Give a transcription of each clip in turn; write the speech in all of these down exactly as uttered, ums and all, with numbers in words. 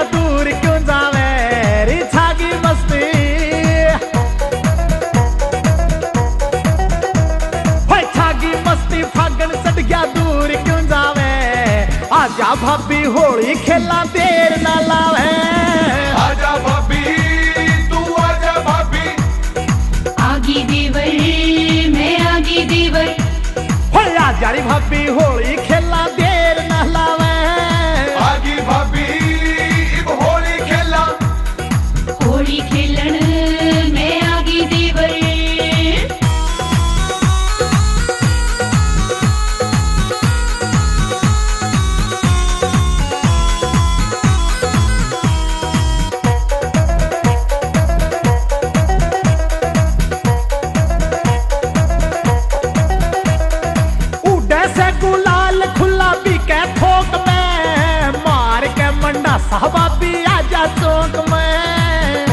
दूर क्यों जावे रे छागी मस्ती। होए छागी मस्ती फागन सट गया दूर क्यों जावे। आजा भाभी होली खेला देर ना लावे। आजा भाभी तू आजा भाभी। आगी देवर मैं आगी देवर। होए आजा रे भाभी होली खेला देर ना लावे। आगी भाभी इब होली खेला। होली खेलन मैं आगी देवर। गुलाल खुला भी कै थोक में मार के मंडा साहबा भी आजा चौक में।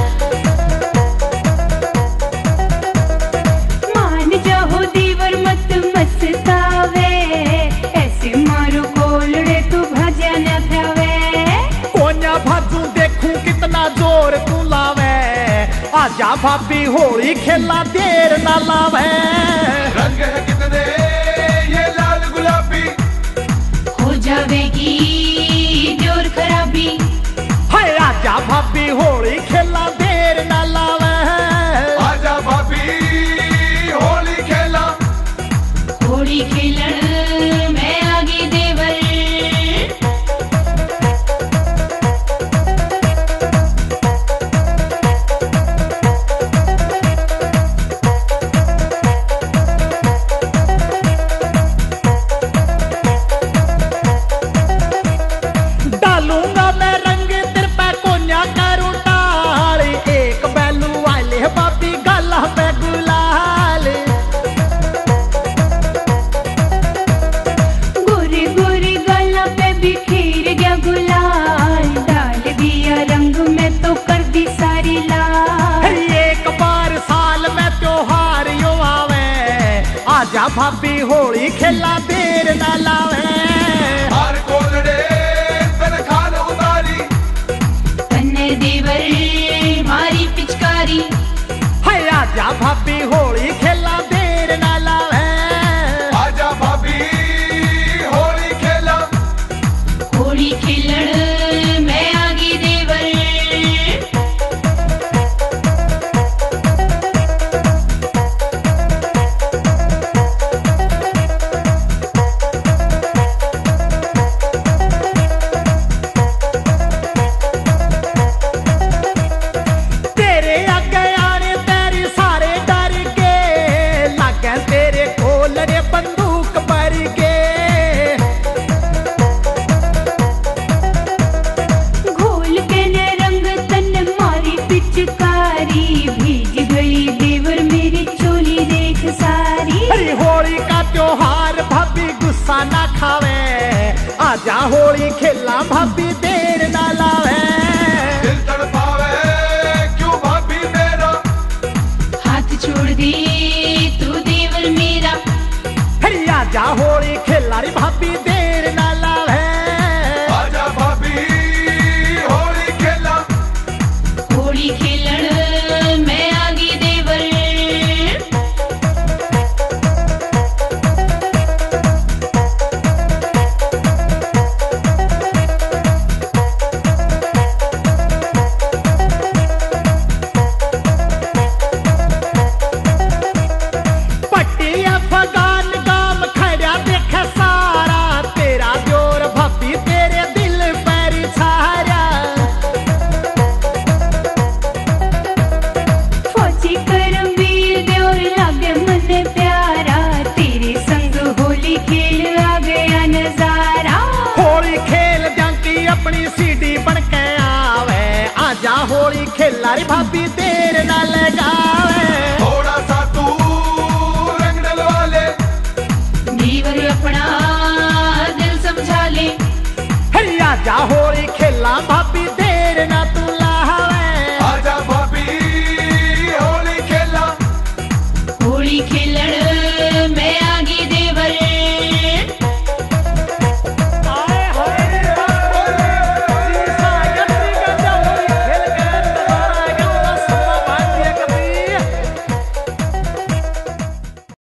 मान जाओ दीवर मत मस्तावे ऐसे मारो कोलड़े तू भजा न थावे। कोन्या भाजू देखूं कितना जोर तू लावे। आजा भाभी होली खेला देर ना लावे। रंग है कितने हो जावेगी जोर खराबी। हाय आजा भाभी होली खेला देर ना लावे। आजा भाभी होली खेला। होली खेलन मैं आगी देवर। डालूंगा मैं रंग तेरे पे कोन्या करूं टाल। एक बैलू वाले भाभी गाला पे गुलाल। गोरे गोरे गाला पे बिखेर गया गुलाल। डाल दिया रंग में तो कर दी सारी लाल। एक बार साल में त्योहार यो आवे। आजा भाभी होली खेला देर ना लावे। हार कोलड़े तनखान उतारी। कन्ने देवर मारी पिचकारी। हाय आजा भाभी होली खेला देर ना लावे। आजा भाभी होली खेला। होली खेलन मैं आगी देवर। तेरे आगे आने तेरी सारे डर के लागे तेरे कोलरे बंदूक भर के। घोल के ने रंग तन मारी पिचकारी। भीग गई देवर मेरी चोली देख सारी। अरे होली का त्योहार भाभी गुस्सा ना खावे। आजा होली खेला भाभी देर ना लावे। दिल तड़पावे क्यों भाभी मेरा। हाथ छोड़ दी तू देवर मेरा। अरे आजा होली खेला रे भाभी देर ना लावे। आजा भाभी होली खेला। होली खेलन मैं आगी देवर। पट्टी अफगान गाम खड़ा देखे सारा। तेरा जोर भाभी तेरे दिल पर छाया। फौजी करमवीर देवर लागे मन प्यारा। तेरे संग होली खेल आ गया नजारा। होली खेल जांकी अपनी सीडी बन के आवे। आजा होली खेला रे भाभी देर ना लगावे। थोड़ा सा तू रंग डलवा ले। देवर अपना दिल समझा ले। हरी आजा होली खेला भाभी देर ना तू लावे। आजा भाभी होली खेला। होली खेलन